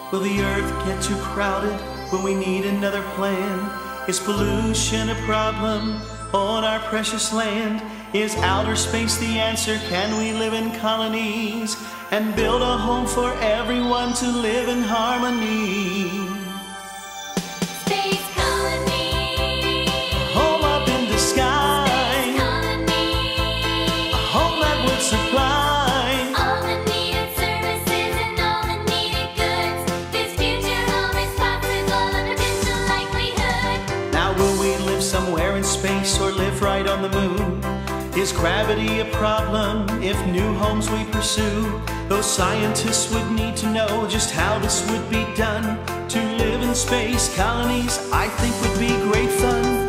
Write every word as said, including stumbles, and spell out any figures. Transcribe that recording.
Will the earth get too crowded when we need another plan? Is pollution a problem on our precious land? Is outer space the answer? Can we live in colonies and build a home for everyone to live in harmony? Space colony. Home up in the sky. Space colony. A home that would supply All the needed services and all the needed goods. This future home is possible under just a likelihood. Now will we live somewhere in space or live right on the moon? Is gravity a problem if new homes we pursue? Those scientists would need to know just how this would be done. To live in space colonies, I think, would be great fun.